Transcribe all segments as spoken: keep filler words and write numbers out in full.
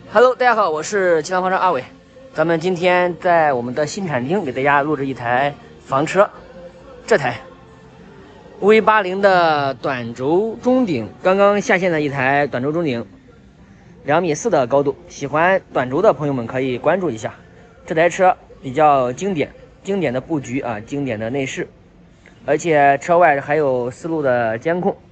Hello， 大家好，我是汽车房车阿伟。咱们今天在我们的新产厅给大家录制一台房车，这台 V 八零 的短轴中顶，刚刚下线的一台短轴中顶，两米四的高度。喜欢短轴的朋友们可以关注一下。这台车比较经典，经典的布局啊，经典的内饰，而且车外还有四路的监控。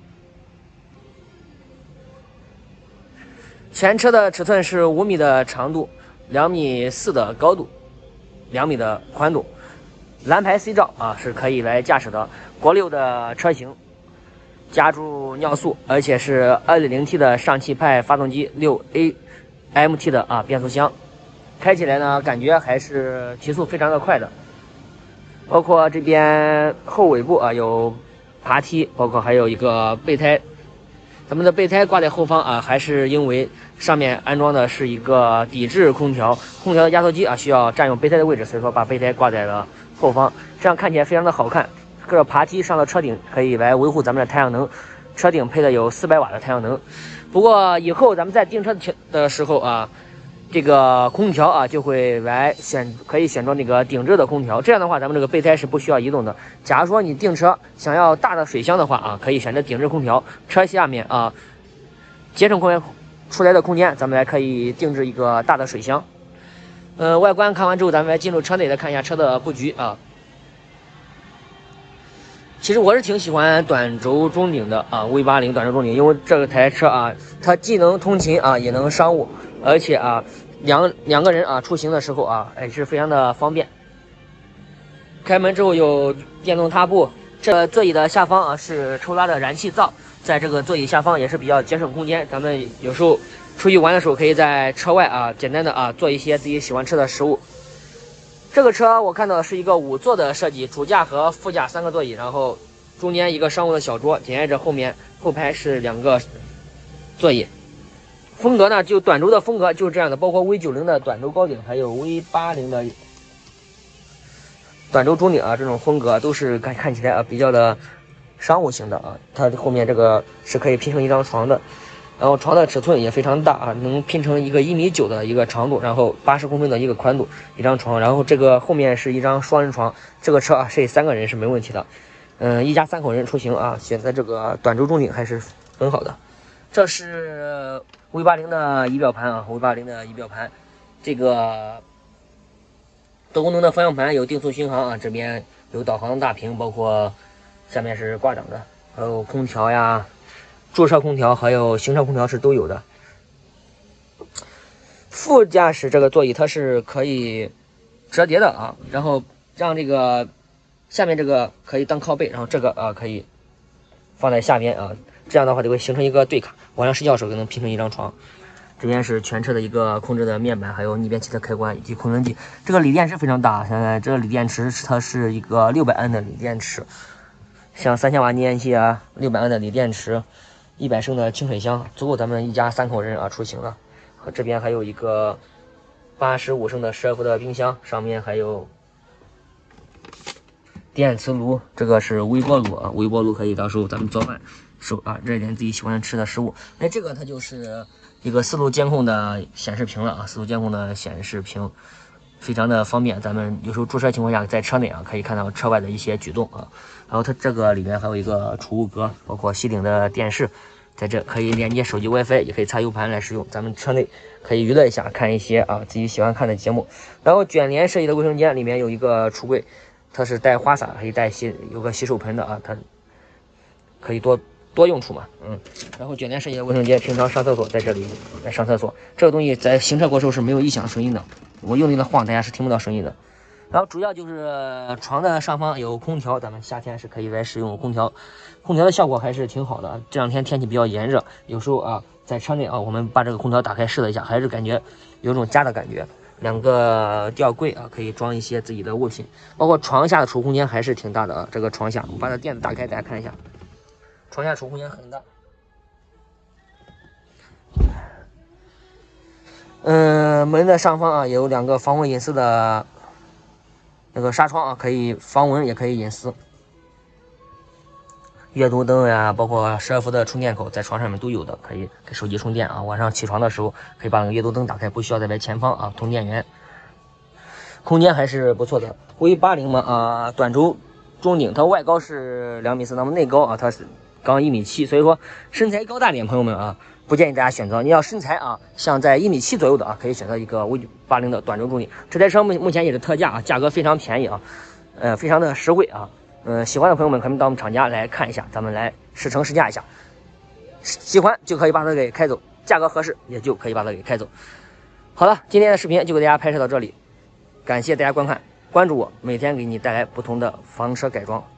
全车的尺寸是五米的长度，两米四的高度，两米的宽度。蓝牌 C 照啊是可以来驾驶的，国六的车型，加注尿素，而且是 二点零 T 的上气派发动机， 六 A M T 的啊变速箱，开起来呢感觉还是提速非常的快的。包括这边后尾部啊有爬梯，包括还有一个备胎。咱们的备胎挂在后方啊，还是因为上面安装的是一个抵制空调，空调的压缩机啊需要占用备胎的位置，所以说把备胎挂在了后方，这样看起来非常的好看。这个爬梯上了车顶，可以来维护咱们的太阳能，车顶配的有四百瓦的太阳能。不过以后咱们在订车的时候啊，这个空调啊就会来选，可以选装那个顶置的空调，这样的话咱们这个备胎是不需要移动的。假如说你订车想要大的水箱的话啊，可以选择顶置空调，车下面啊节省空间出来的空间，咱们来可以定制一个大的水箱。呃，外观看完之后，咱们来进入车内来看一下车的布局啊。其实我是挺喜欢短轴中顶的啊 ，V 八零 短轴中顶，因为这台车啊，它既能通勤啊，也能商务，而且啊，两两个人啊出行的时候啊，也是非常的方便。开门之后有电动踏步，这个座椅的下方啊是抽拉的燃气灶，在这个座椅下方也是比较节省空间。咱们有时候出去玩的时候，可以在车外啊简单的啊做一些自己喜欢吃的食物。这个车我看到是一个五座的设计，主驾和副驾三个座椅，然后中间一个商务的小桌，紧挨着后面后排是两个座椅。风格呢，就短轴的风格就是这样的，包括 V 九十 的短轴高顶，还有 V 八零 的短轴中顶啊，这种风格都是看看起来啊比较的商务型的啊。它后面这个是可以拼成一张床的。然后床的尺寸也非常大啊，能拼成一个一米九的一个长度，然后八十公分的一个宽度，一张床。然后这个后面是一张双人床，这个车啊睡三个人是没问题的。嗯，一家三口人出行啊，选择这个短轴中顶还是很好的。这是 V 八零 的仪表盘啊 ，V 八零 的仪表盘，这个多功能的方向盘有定速巡航啊，这边有导航大屏，包括下面是挂掌的，还有空调呀。驻车空调还有行车空调是都有的。副驾驶这个座椅它是可以折叠的啊，然后让这个下面这个可以当靠背，然后这个啊可以放在下边啊，这样的话就会形成一个对卡，晚上睡觉的时候就能拼成一张床。这边是全车的一个控制的面板，还有逆变器的开关以及空调机。这个锂电池非常大，现在这个锂电池它是一个六百安的锂电池，像三千瓦逆变器啊，六百安的锂电池。一百升的清水箱足够咱们一家三口人啊出行了。和这边还有一个八十五升的十二伏的冰箱，上面还有电磁炉，这个是微波炉啊，微波炉可以到时候咱们做饭手啊热一点自己喜欢吃的食物。哎，这个它就是一个四路监控的显示屏了啊，四路监控的显示屏非常的方便，咱们有时候驻车情况下在车内啊可以看到车外的一些举动啊。然后它这个里面还有一个储物格，包括吸顶的电视，在这可以连接手机 WiFi， 也可以插 U 盘来使用。咱们车内可以娱乐一下，看一些啊自己喜欢看的节目。然后卷帘设计的卫生间里面有一个橱柜，它是带花洒，可以带洗，有个洗手盆的啊，它可以多多用处嘛，嗯。然后卷帘设计的卫生间，平常上厕所在这里来上厕所，这个东西在行车过时候是没有异响声音的，我用力的晃，大家是听不到声音的。然后主要就是床的上方有空调，咱们夏天是可以来使用空调，空调的效果还是挺好的。这两天天气比较炎热，有时候啊在车内啊，我们把这个空调打开试了一下，还是感觉有种家的感觉。两个吊柜啊，可以装一些自己的物品，包括床下的储物空间还是挺大的啊。这个床下，我把它垫子打开，大家看一下，床下储物空间很大。嗯，门的上方啊有两个防蚊隐私的。那个纱窗啊，可以防蚊也可以隐私。 阅读灯呀，包括十二伏的充电口在床上面都有的，可以给手机充电啊。晚上起床的时候可以把那个阅读灯打开，不需要再买前方啊通电源。空间还是不错的。V 八零嘛啊，短轴中顶，它外高是两米四，那么内高啊它是刚一米七，所以说身材高大点朋友们啊，不建议大家选择。你要身材啊像在一米七左右的啊，可以选择一个 V 八零的短轴中顶。这台车目目前也是特价啊，价格非常便宜啊，呃非常的实惠啊。嗯、呃，喜欢的朋友们可以到我们厂家来看一下，咱们来试乘试驾一下，喜欢就可以把它给开走，价格合适也就可以把它给开走。好了，今天的视频就给大家拍摄到这里，感谢大家观看，关注我，每天给你带来不同的房车改装。